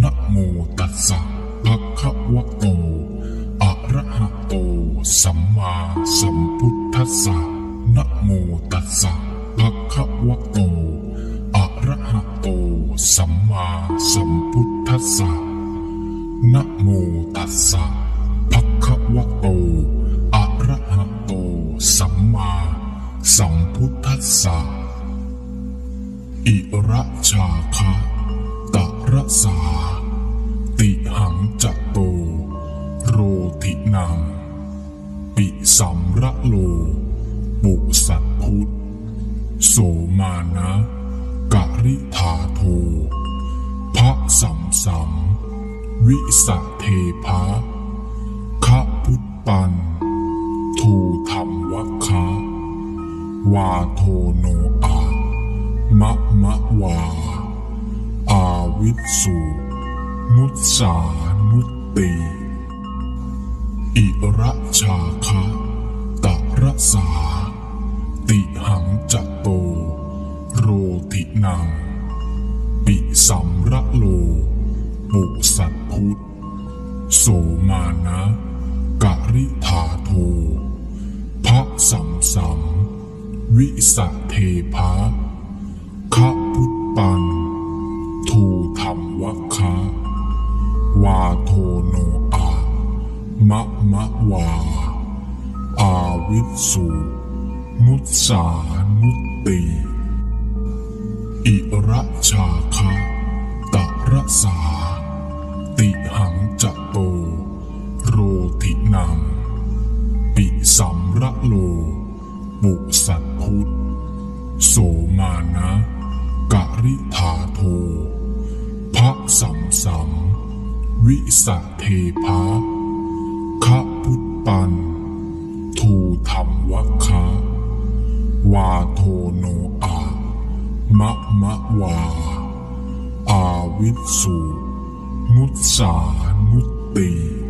นะโมตัสสะภะคะวะโตอะระหะโตสัมมาสัมพุทธัสสะนะโมตัสสะภะคะวะโตอะระหะโตสัมมาสัมพุทธัสสะนะโมตัสสะภะคะวะโตอะระหะโตสัมมาสัมพุทธัสสะอิระชาคะตระสาติหังจะโตโรทินังปิสัมระโลปุสัตพุทธโสมานะกริธาโทภะสัมสัมวิสะเทภะคะพุทปันทูธรรมวัคคะวาโทโนอามะมะวาอาวิสสุมุตสานุตติอิระชาคะตระสาติหังจะโตโรทินังปิสัมระโลปุสัตพุทธโสมานะกริธาโทภะสัมสัมวิสะเทภะคะพุทปันทูธรรมวัคคะวาโทโนอามะมะวาอาวิสสุมุตสานุตติอิระชาคะตระสาติหังจะโตโรทินังปิสัมระโลปุสัตพุทธโสมานะกริธาโทภะสัมสัมวิสะเทภะคะพุทปันทูธรรมวัคคะวาโทโนอามะมะวาอาวิสสุมุตสานุตติ